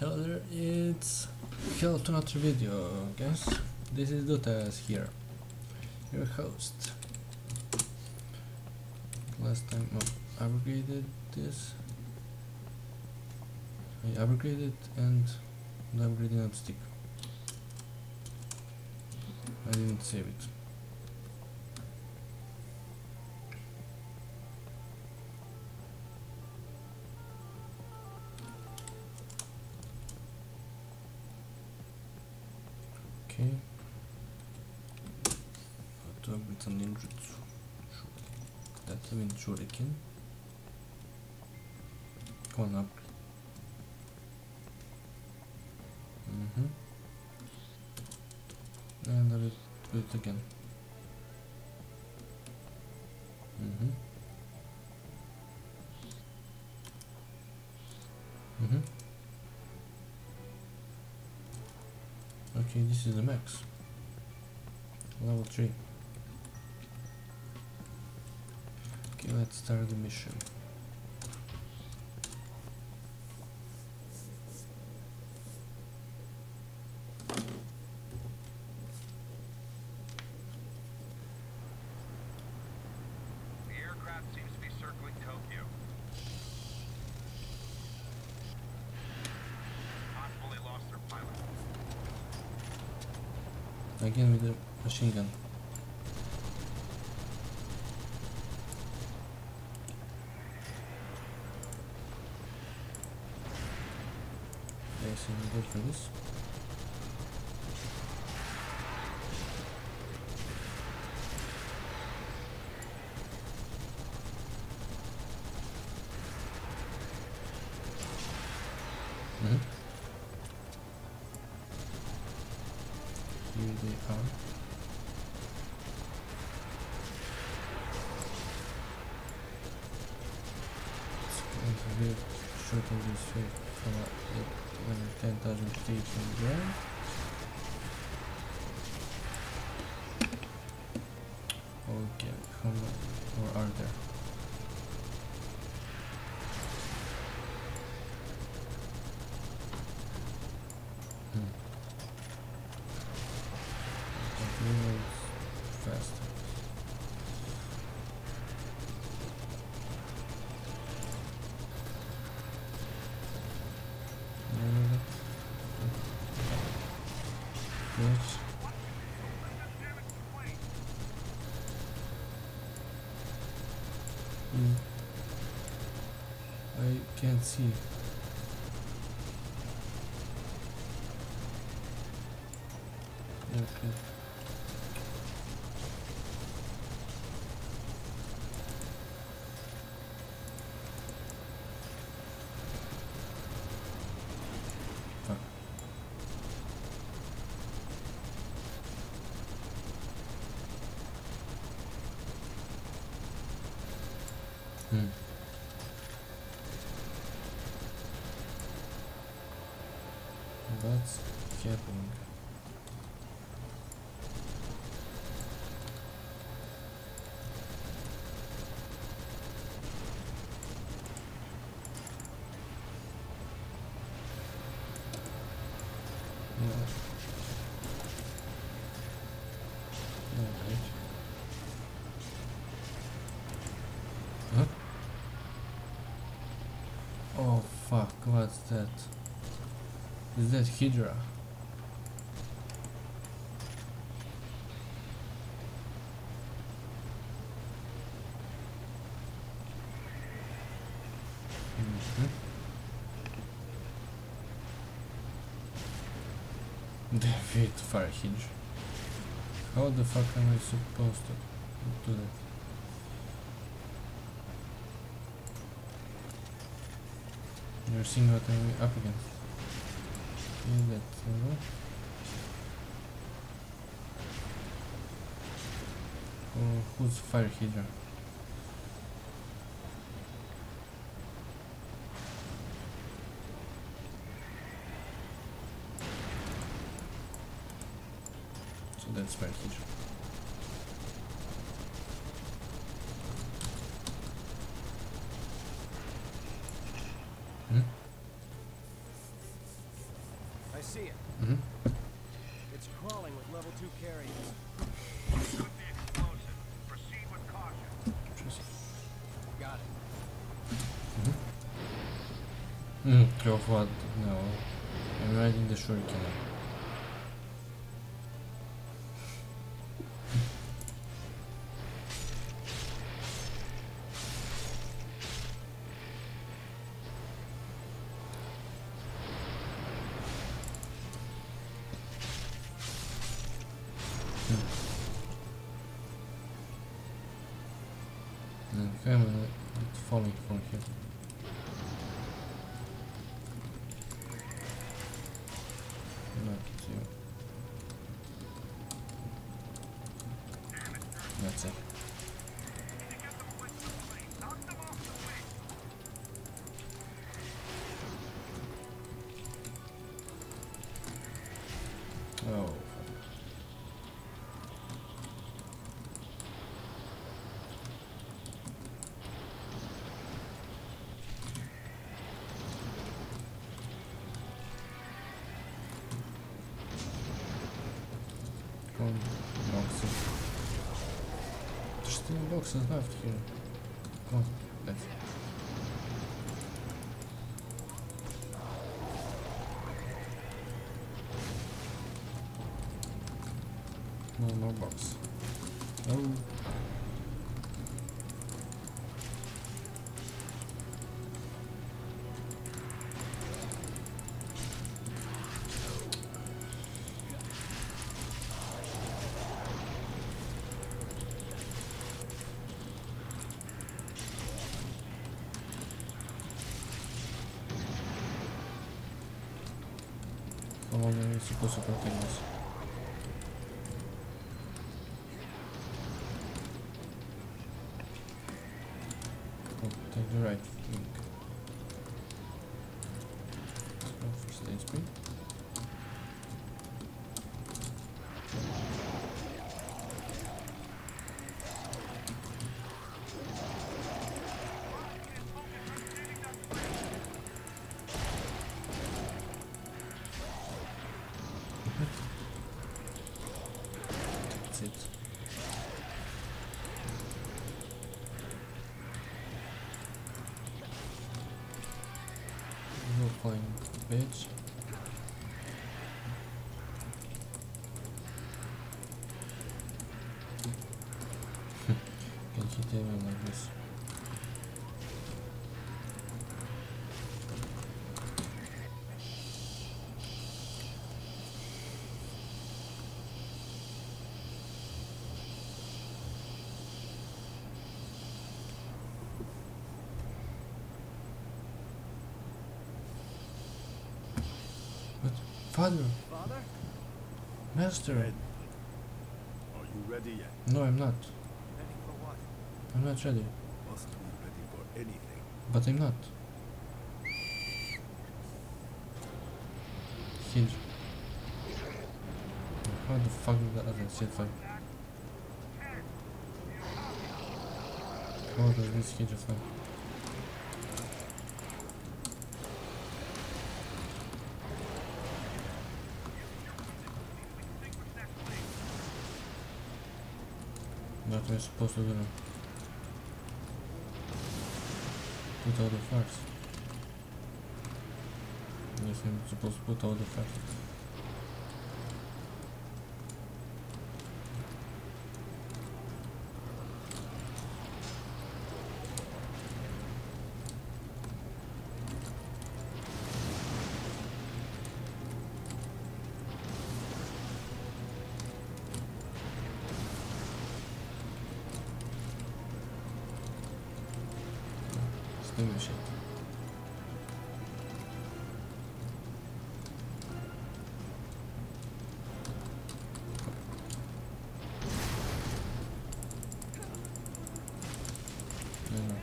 Hello there, it's hello to another video, guys. This is Dutas here, your host. Last time I upgraded this. I upgraded and the upgrade did not stick. I didn't save it. Okay. To upgrade some ninjutsu. That's a shuriken. One up. And I will do it again. Okay, this is the max. Level 3. Okay, let's start the mission. The aircraft seems to be circling Tokyo. Possible they lost their pilot. Again with the machine gun. Okay, so we go for this. Here they are. It's very short of this way from 10,000 feet from the ground. Okay, how many more are there? Fast. Yes. I can't see. Okay. Fuck. What's happening? Huh? Oh fuck, what's that? Is that Hydra? Defeat Fire Hydra. How the fuck am I supposed to do that? You're seeing what I'm up against. Is that who's Fire Hydra? So that's Fire Hydra. I see it. Mhm. It's crawling with level 2 carriers. Could be explosive. Proceed with caution. Got it. Go for what? No. I'm riding the shuriken. Okay, it's falling from here. Not you. That's it. Oh. Boxes. There's still boxes left here. Come on, let's. No more box. Oh. How long are you supposed to protect this? Oh, take the right wing. Let's go for stage speed. That's it. No flying bitch. Can hit anyone like this. But father, Father? master, Are you ready yet? no, I'm not. Ready for what? I'm not ready. Must be ready for anything. But I'm not. Hinge. How the fuck did the other shit fight? How does this hinge fight? What am I supposed to do now? Put out the fires. Yes, I'm supposed to put out the fires. Extinguish it. No.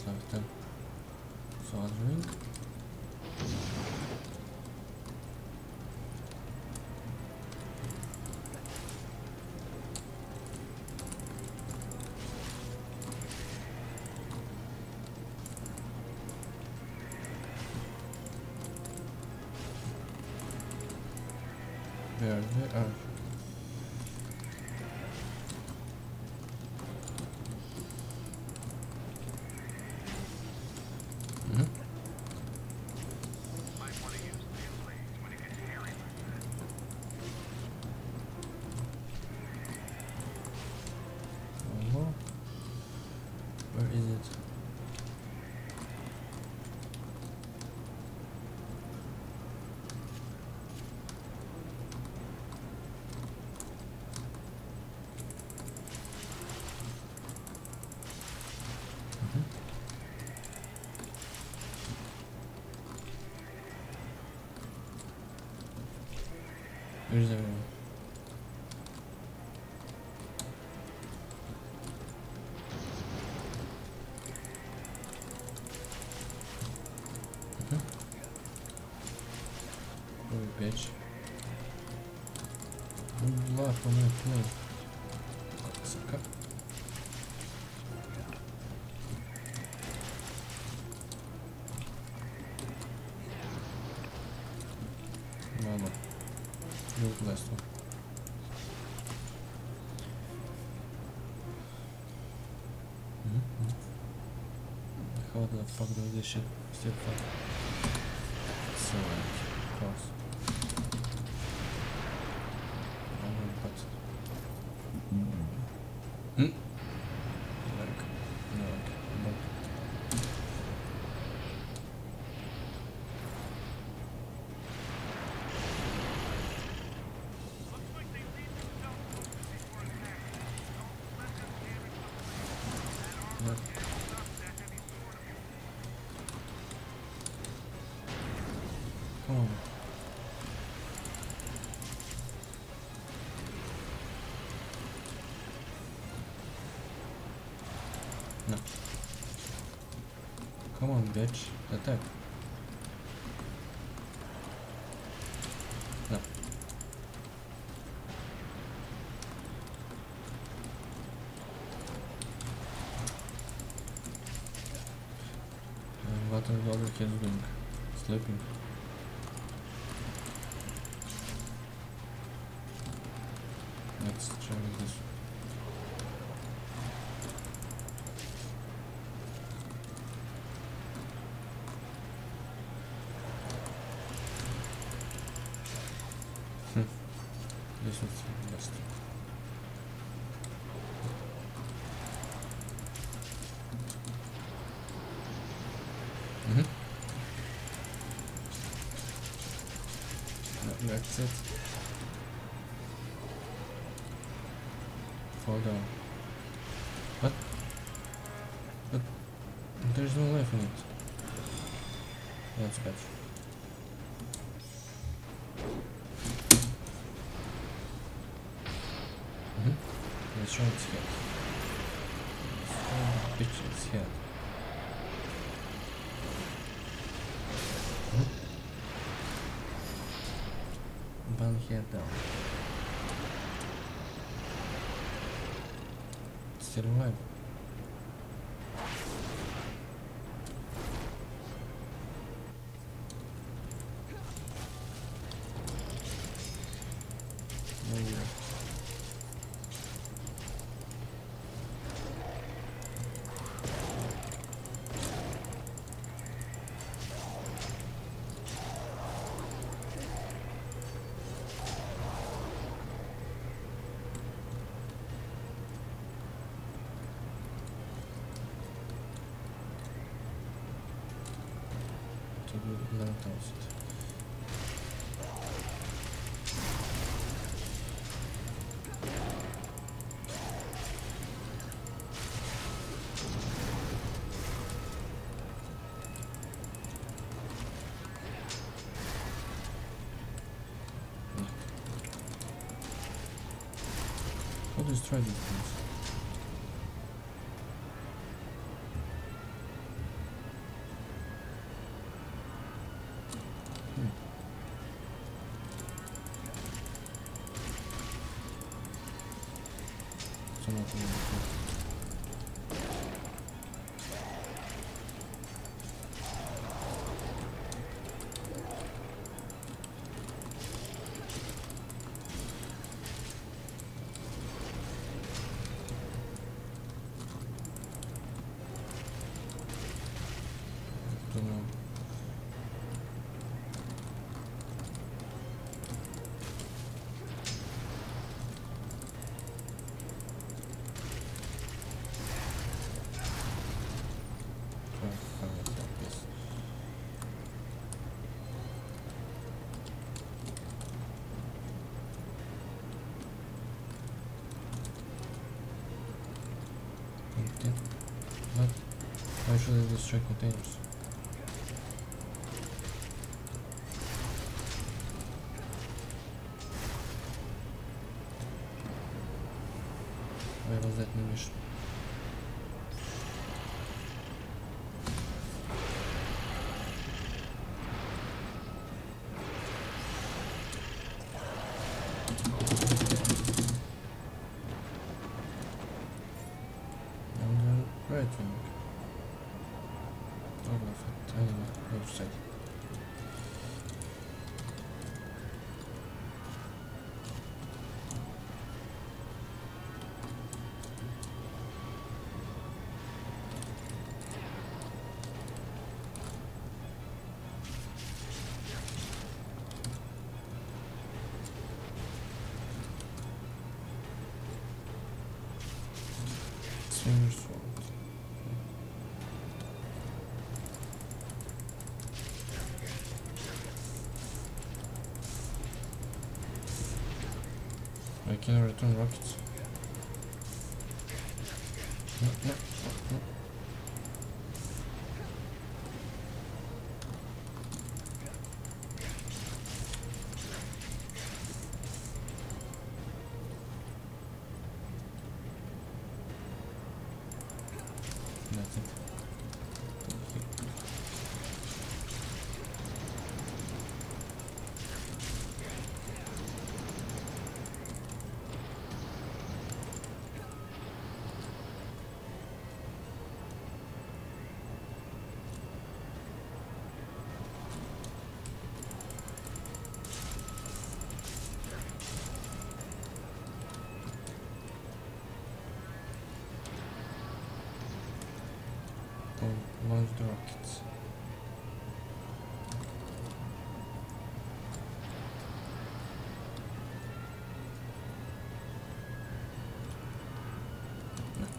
something. Soldering. Where they are. Might want to use these blades when it gets hairy like that. One more. Where is it? Where's everyone? Oh, bitch. Laugh on my plane. Sucker. Ладно. Loot last one. How the fuck does this shit still fuck? So of course. Like, no, but Looks like they leave themselves open before attacking. Don't let them damage the plane. That armor holds up that heavy sword of yours. come on. No. Come on, bitch. Attack. No. And what are the other kids doing? Sleeping. Let's try this. This is the best. That's it. Fall down. What? But there's no life in it. That's bad. Let's try its head. Let's try the bitch's head. Bang head down. Still alive. No way. To do 11,000. I'll just try these things. to not really good. Don't know. But why should I destroy containers? Where was that munition? On the right wing. All of it, anyway, left side. Swinger sword. I can return rockets. No, no, no. That's it. Launch the rockets. No.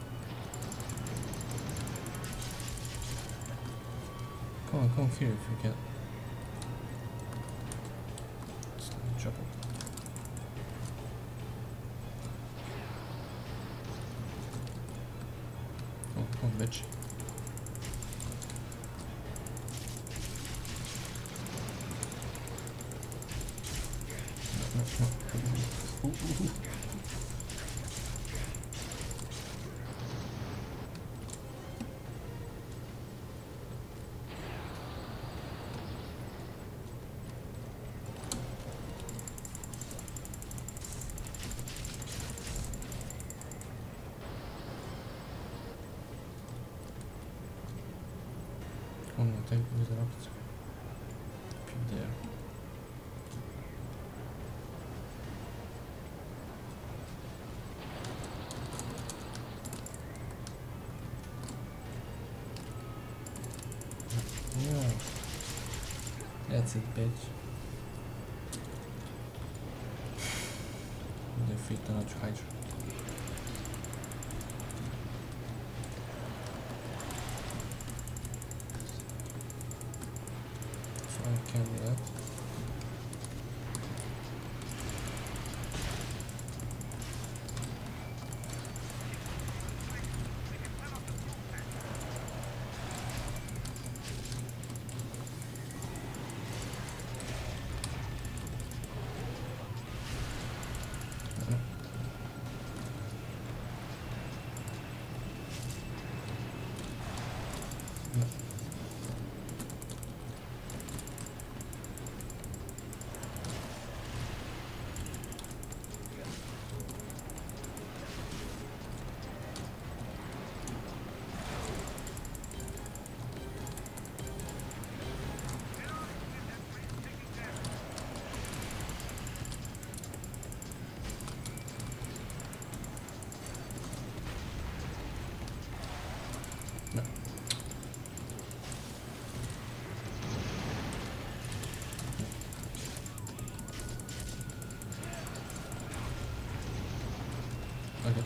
Come here if you can. It's not trouble. Oh, bitch. Oh no, take with the rockets. Up there. Yeah. That's it, bitch. Defeat the Notch Hydra. So I can do that. Okay.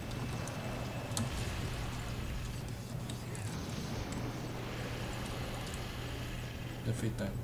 Defeat that.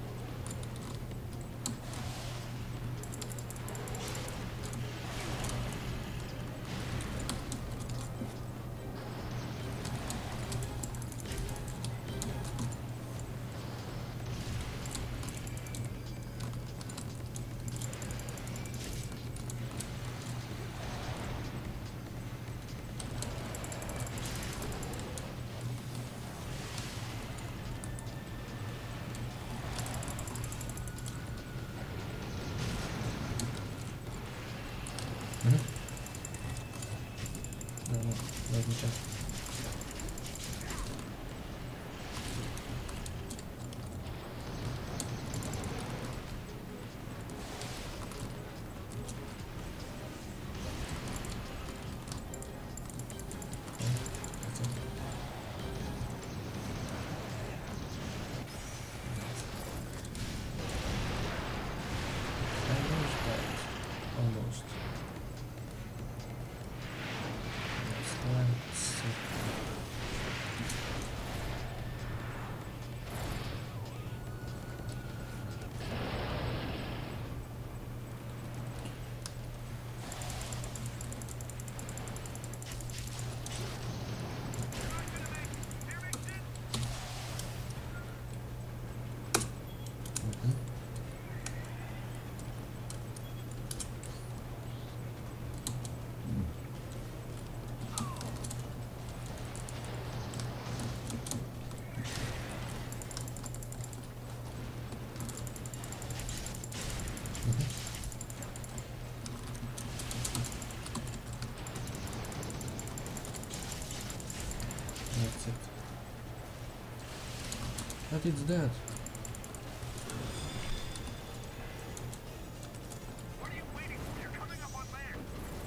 No, let me check. That's it. Almost dead. Almost. Let's see. Mhm. That's it. But it's dead. What are you waiting for? You're coming up on land.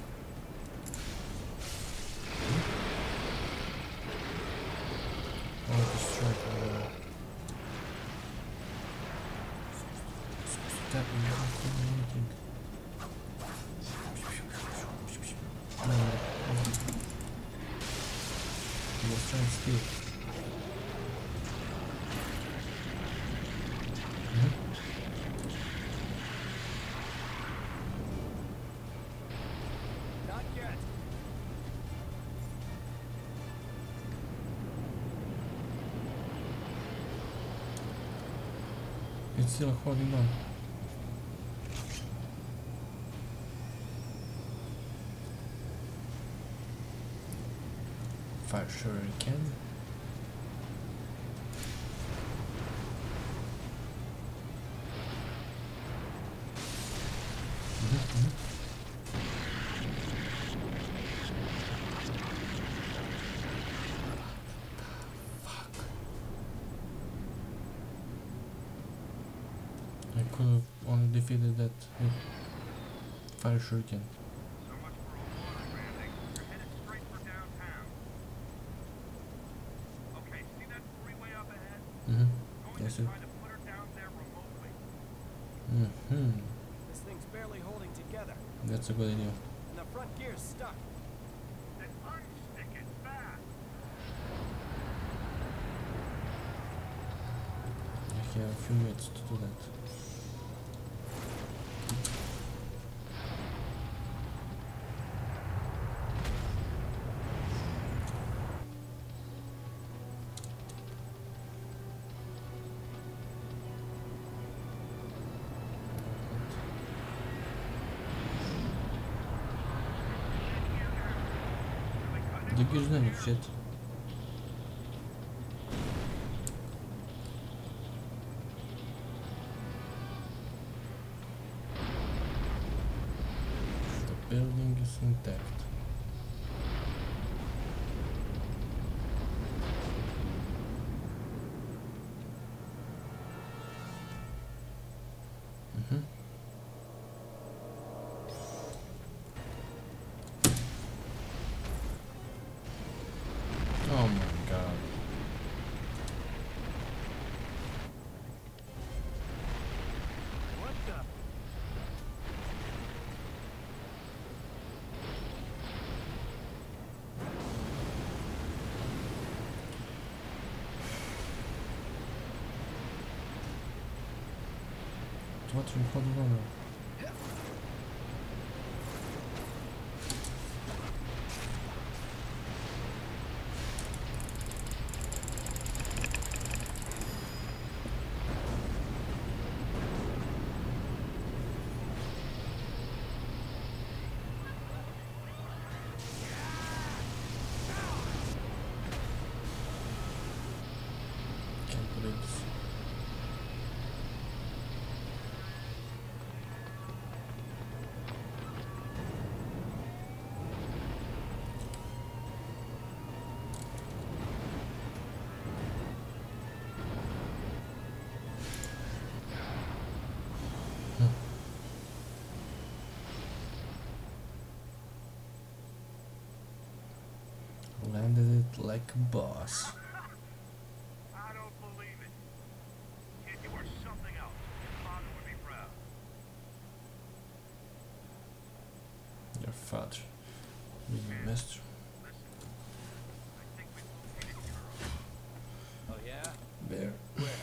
Oh, to strike. Step in anything. No, he was trying to steal. Not yet. It's still holding on. Fire shuriken. Fuck. I could have only defeated that with fire shuriken. So much for a water landing. You're headed straight for downtown. Okay, see that freeway up ahead? Mm-hmm. Going Yes, to sir. try to put her down there remotely. Mm-hmm. This thing's barely holding together, That's a good idea. and the front gear's stuck. Then unstick it fast. I have a few minutes to do that. The gears don't do shit. The building is intact. Mm-hmm. Oh my god. What the? Watching for the runner. Can't believe this. Landed it like a boss. I don't believe it. Kid, you are something else. Your father would be proud. Your father. You missed. Listen, I think we've located Kuro. Oh yeah? Bear. Where?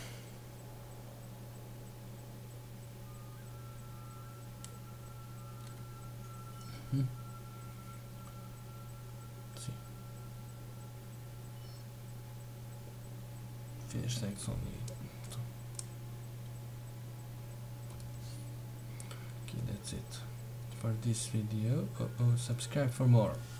See. Finish things only. Okay, that's it for this video. Subscribe for more.